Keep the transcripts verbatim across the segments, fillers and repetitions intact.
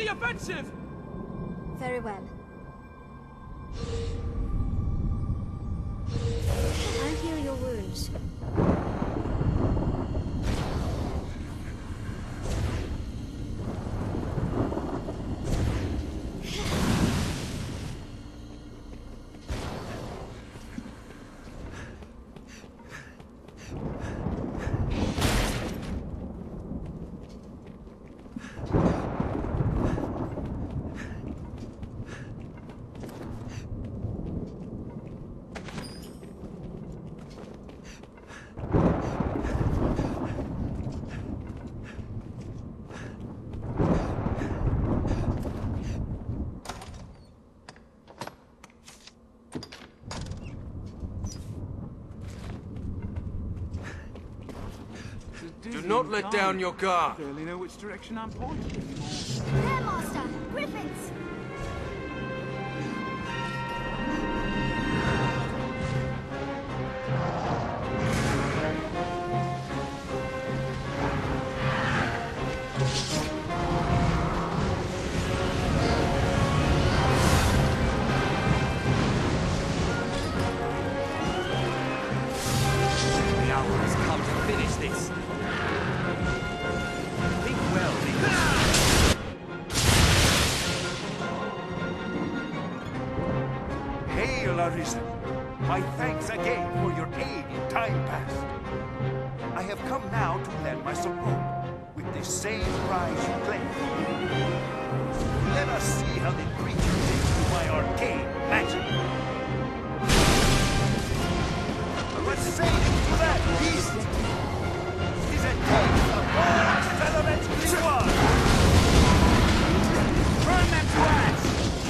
the offensive! Very well. I'll heal your wounds. Do not let down your guard. I barely know which direction I'm pointing anymore. There, Master! Griffins! The hour has come to finish this. Think well, Hail, Arisen! My thanks again for your aid in time past. I have come now to lend my support with the same prize you claim. Let us see how the creature takes to my arcane magic. What say you to that, beast? It is a taste of all Fellowment's reward! Burn them to ash!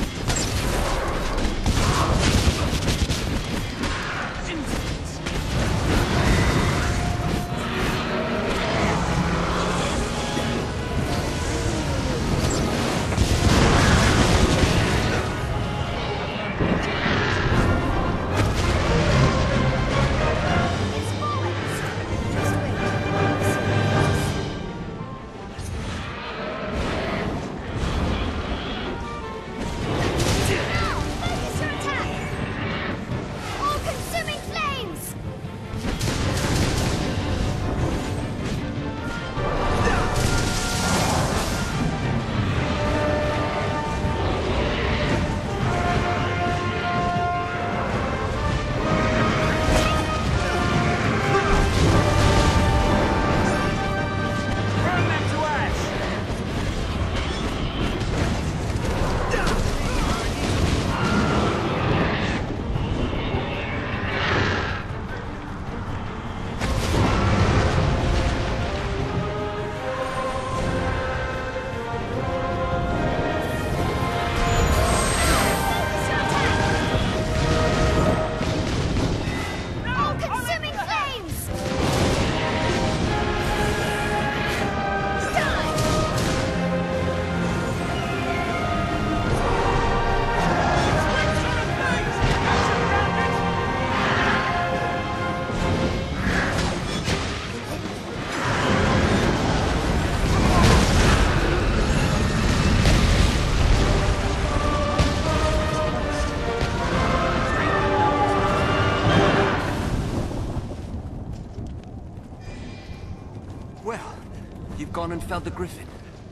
Gone and felled the griffin.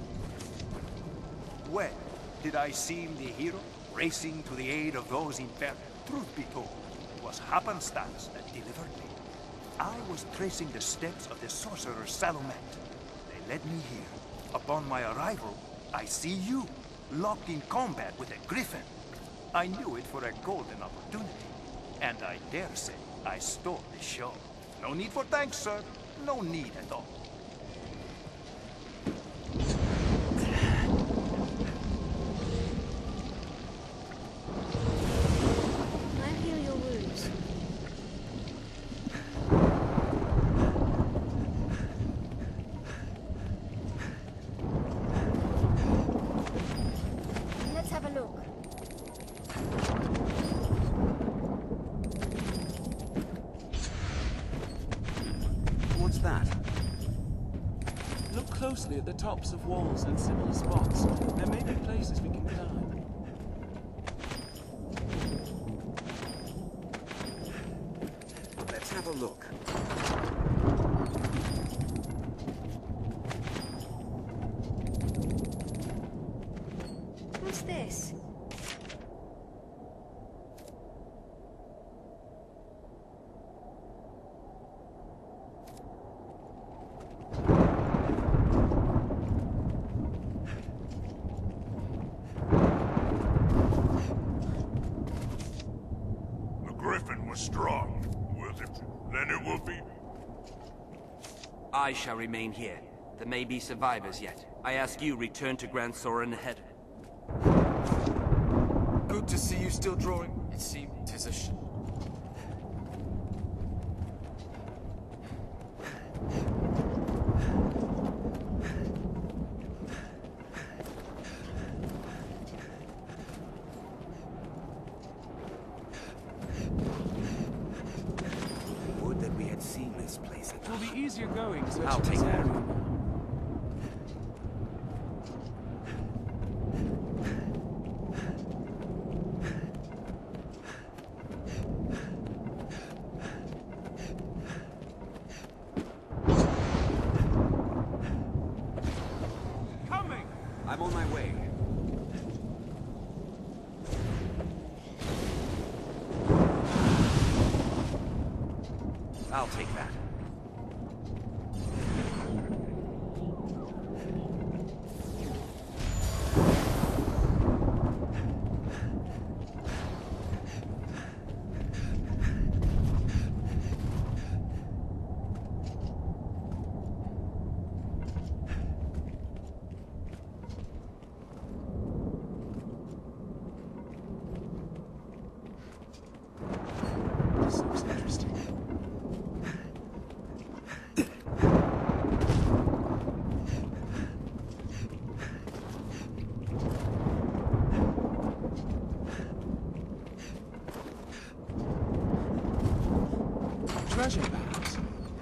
Well, did I seem the hero, racing to the aid of those in peril? Truth be told, it was happenstance that delivered me. I was tracing the steps of the sorcerer Salumet. They led me here. Upon my arrival, I see you, locked in combat with a griffin. I knew it for a golden opportunity, and I dare say I stole the show. No need for thanks, sir. No need at all. What's that? closely at the tops of walls and similar spots. There may be places we can climb. Let's have a look. What's this? The Griffin was strong. Was it? Then it will be. I shall remain here. There may be survivors yet. I ask you return to Grand Soren ahead. Good to see you still drawing. It seemed tis a sh... Would that we had seen this place. It will be easier going searching I'll take this that. area now. Coming! I'm on my way. I'll take that. This looks interesting. Treasure, perhaps?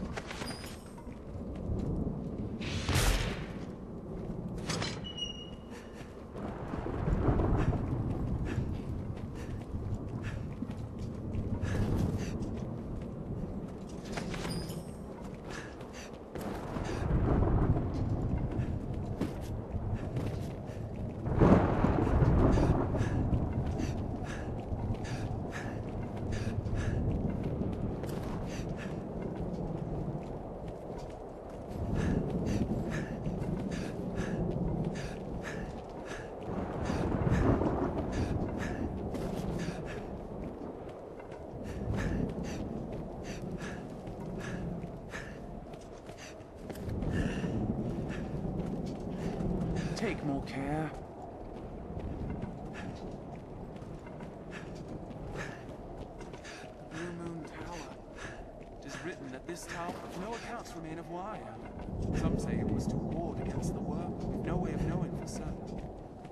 Take more care. The Bluemoon Tower. It is written that this tower, no accounts remain of why. Some say it was to ward against the worm, with no way of knowing for certain.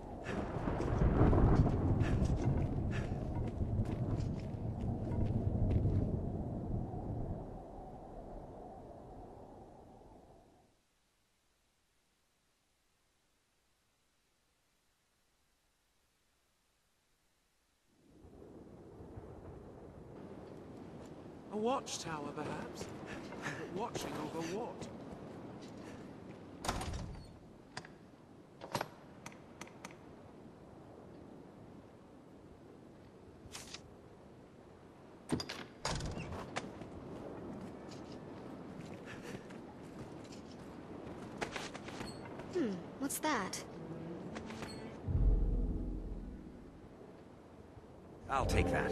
A watchtower, perhaps? But watching over what? Hmm, what's that? I'll take that.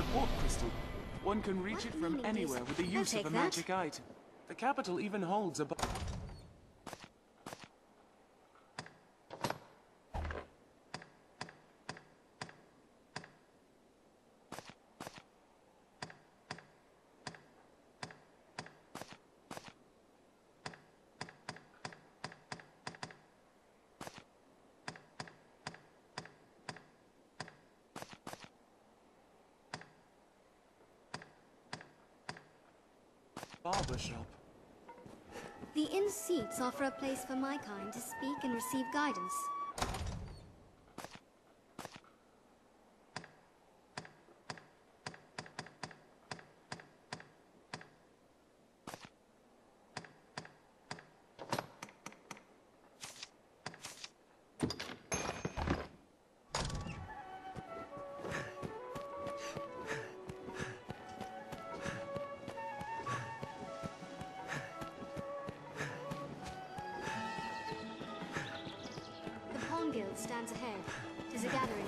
support crystal. One can reach What it from meaning anywhere does- with the I'll use of take a that. magic item. The capital even holds a... barber shop. The inn seats offer a place for my kind to speak and receive guidance. The Pawn Guild stands ahead. Tis a gathering.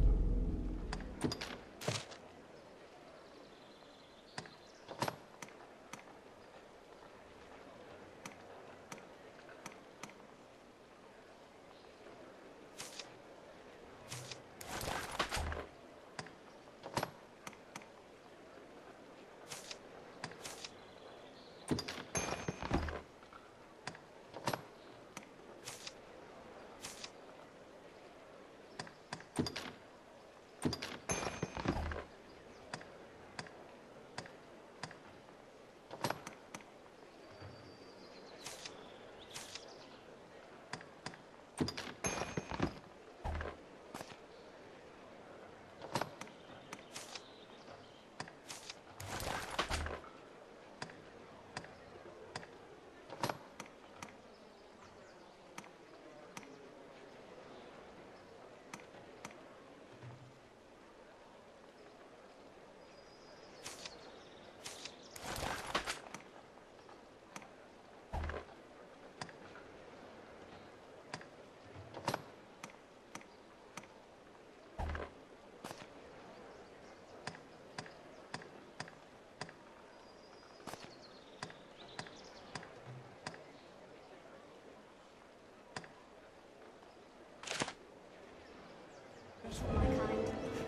My kind.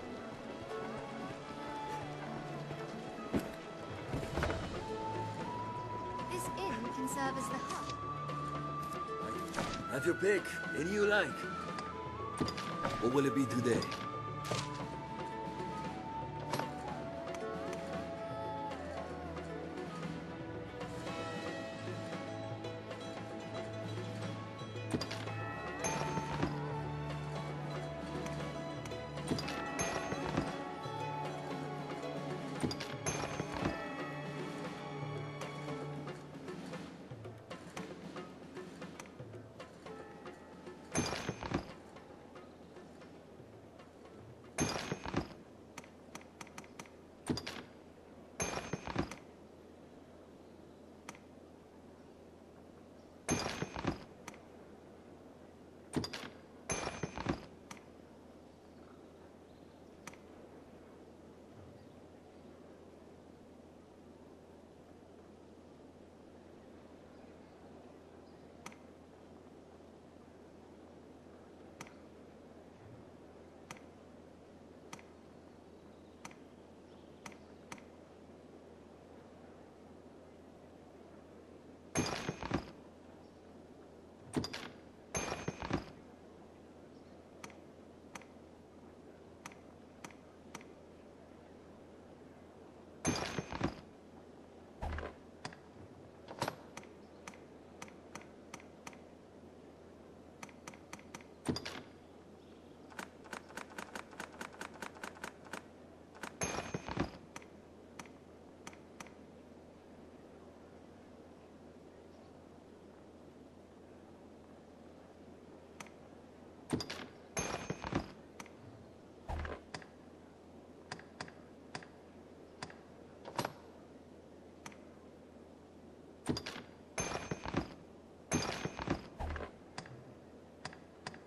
This inn can serve as the hub. Have your pick. Any you like. What will it be today?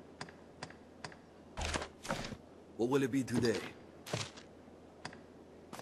What will it be today?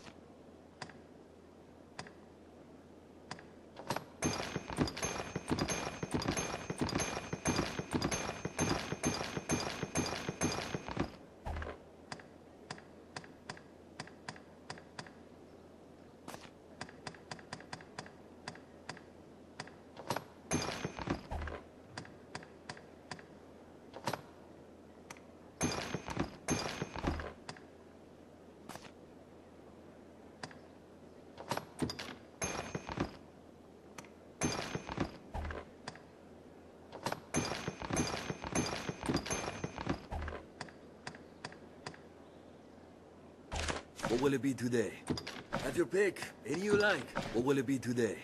What will it be today? Have your pick. Any you like. What will it be today?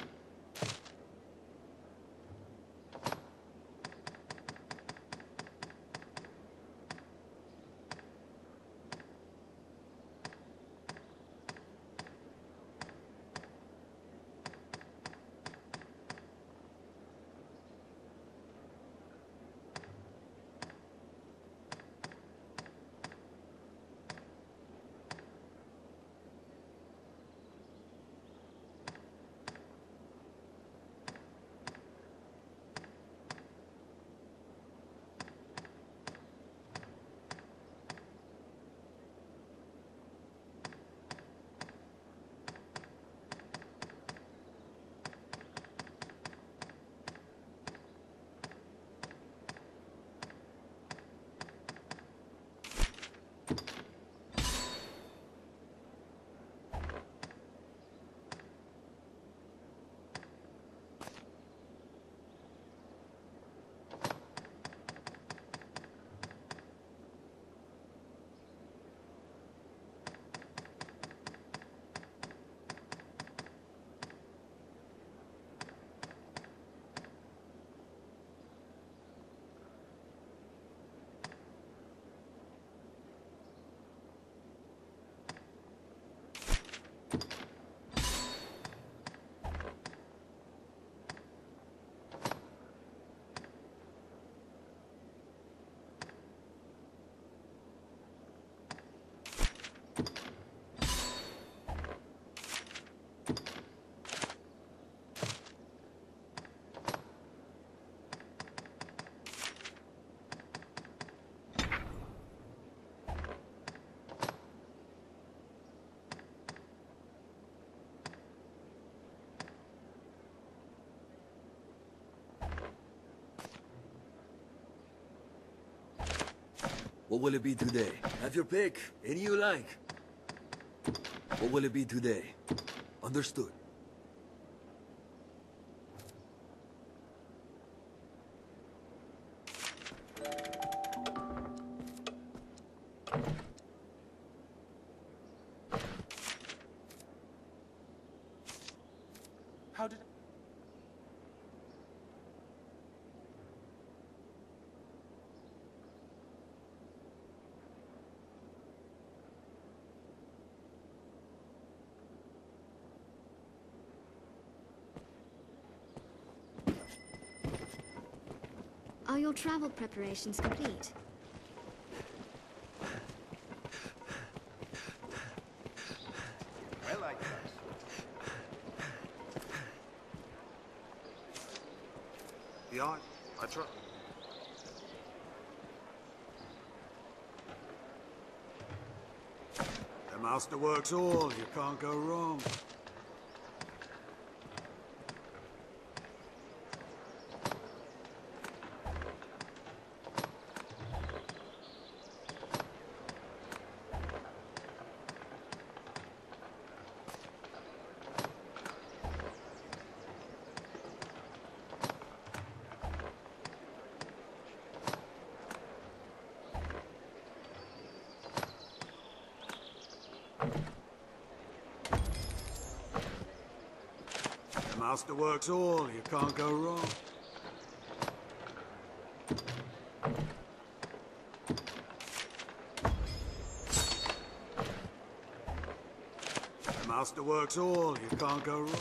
What will it be today? Have your pick. Any you like. What will it be today? Understood. How did... Are your travel preparations complete? Well, I guess. Yeah, I try. The master works all, you can't go wrong. The master works all, you can't go wrong. The master works all, you can't go wrong.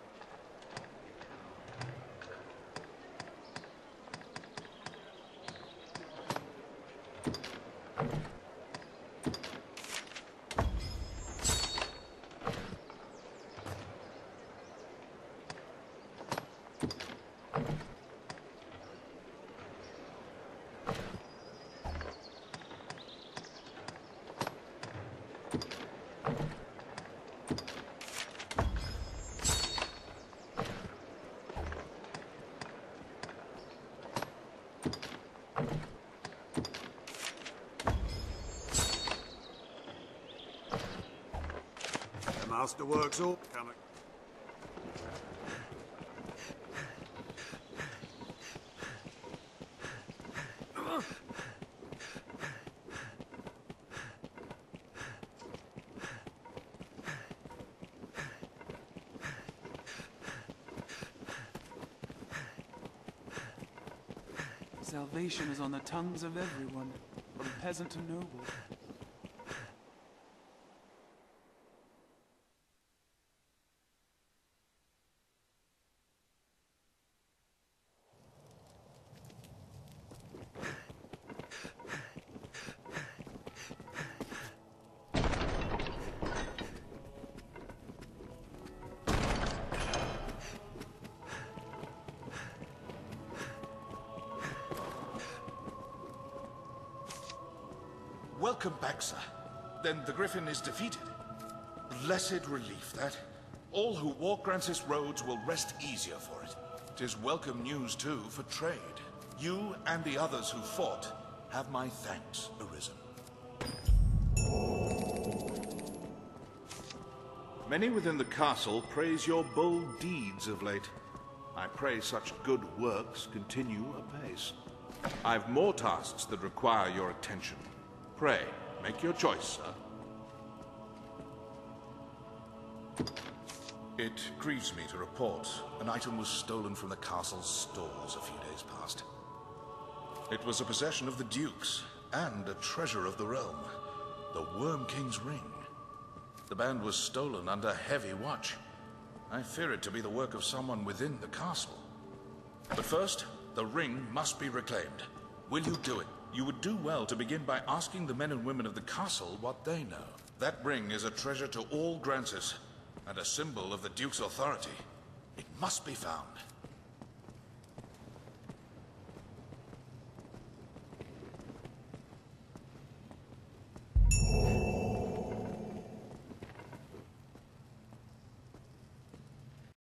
The master works all. Coming. salvation is on the tongues of everyone, from peasant to noble. Welcome back, sir. Then the Griffin is defeated. Blessed relief, that. All who walk Grancis roads will rest easier for it. 'Tis welcome news, too, for trade. You and the others who fought have my thanks arisen. Many within the castle praise your bold deeds of late. I pray such good works continue apace. I've more tasks that require your attention. Pray, make your choice, sir. It grieves me to report an item was stolen from the castle's stores a few days past. It was a possession of the Duke's and a treasure of the realm, the Worm King's ring. The band was stolen under heavy watch. I fear it to be the work of someone within the castle. But first, the ring must be reclaimed. Will you do it? You would do well to begin by asking the men and women of the castle what they know. That ring is a treasure to all Grancis, and a symbol of the Duke's authority. It must be found.